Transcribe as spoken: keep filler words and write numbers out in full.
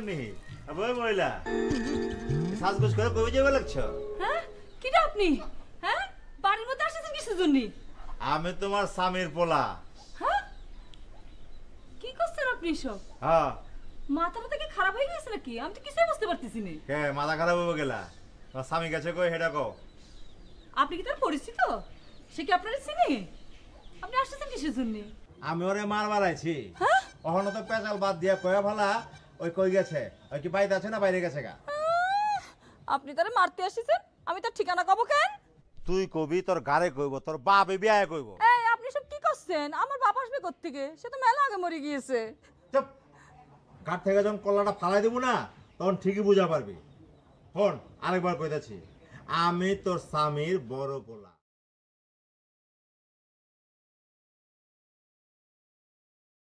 আপনি ওই মহিলা সাজগোজ করে কই যাবে লাগছো? হ্যাঁ কিটা আপনি? হ্যাঁ বাড়ির মধ্যে আসছেন কিসের জন্য? আমি তোমার স্বামীর পোলা। হ্যাঁ কি করছেন আপনি সব? হ্যাঁ মাথাটা থেকে খারাপ হয়ে গেছে নাকি? আমি তো কিছুই বুঝতে পারতেছি না। কে মাথা খারাপ হয়ে গেলা? তোমার স্বামী গেছে কই হেডা কও। আপনি কি তার পরিচিত? সে কি আপনার চিনি? আপনি আসছেন কিসের জন্য? আমি ওরে মার মারাইছি। হ্যাঁ ওখানে তো পেঁচাল বাদ দিয়া কয়া ভালা ওই কই গেছে? ওই কি বাইরে আছে না বাইরে গেছে গা? আপনি তারে মারতে আসছেন? আমি তার ঠিকানা কব কেন? তুই কবি তোর গারে কইব, তোর বাপে বিয়ায় কইব। এই আপনি সব কি করছেন? আমার বাপ আসবে কোত্থেকে? সে তো মেলা আগে মরে গিয়েছে। চুপ। কাঠ থেকে যখন কলাটা ফালাই দেবো না তখন ঠিকই বুঝা পারবি। শোন আরেকবার কইতাছি, আমি তোর স্বামীর বড় পোলা।